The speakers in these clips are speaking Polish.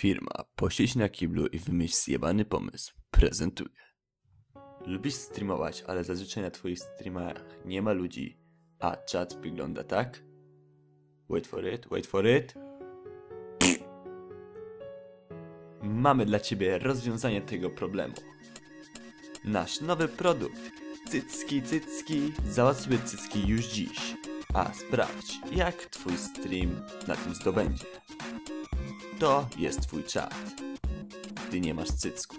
Firma Posiedź na kiblu i wymyśl zjebany pomysł prezentuje. Lubisz streamować, ale zazwyczaj na twoich streamach nie ma ludzi, a czat wygląda tak? Wait for it. Mamy dla ciebie rozwiązanie tego problemu. Nasz nowy produkt. Cycki. Załatw sobie cycki już dziś. A sprawdź, jak twój stream na tym zdobędzie. To jest twój czat, gdy nie masz cycków.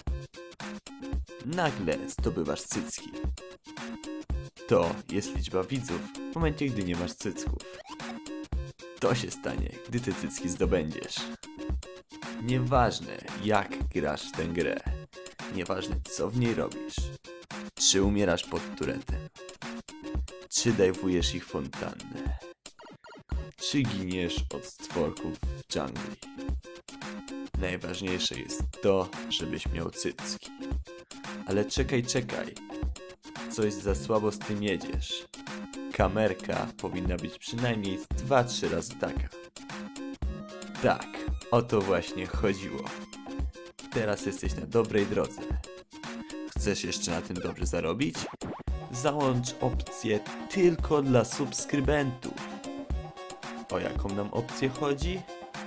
Nagle zdobywasz cycki. To jest liczba widzów w momencie, gdy nie masz cycków. To się stanie, gdy te cycki zdobędziesz. Nieważne, jak grasz w tę grę. Nieważne, co w niej robisz. Czy umierasz pod turetem. Czy dajwujesz ich fontannę. Czy giniesz od stworków w dżungli. Najważniejsze jest to, żebyś miał cycki. Ale czekaj. Coś za słabo z tym jedziesz. Kamerka powinna być przynajmniej 2-3 razy taka. Tak, o to właśnie chodziło. Teraz jesteś na dobrej drodze. Chcesz jeszcze na tym dobrze zarobić? Załącz opcję tylko dla subskrybentów. O jaką nam opcję chodzi?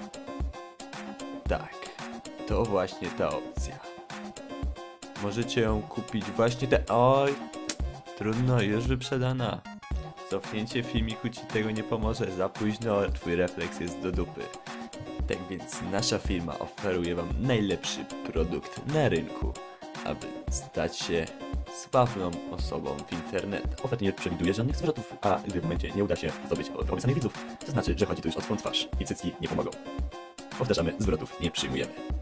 Tak, to właśnie ta opcja. Możecie ją kupić właśnie Oj, trudno, już wyprzedana. Cofnięcie filmiku ci tego nie pomoże, za późno, twój refleks jest do dupy. Tak więc nasza firma oferuje wam najlepszy produkt na rynku, aby stać się sławną osobą w internecie. Oferta nie przewiduje żadnych zwrotów, a gdy w momencie nie uda się zdobyć obiecanych widzów, to znaczy, że chodzi tu już o twą twarz i cycki nie pomogą. Powtarzamy, zwrotów nie przyjmujemy.